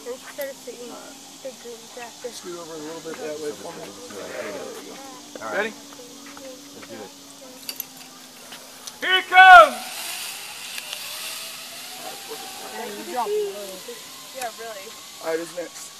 Instead of the big green tractor. Scoot over a little bit that way for me. All right. Ready? Let's do it. Here it comes! Yeah, really. Alright, who's next?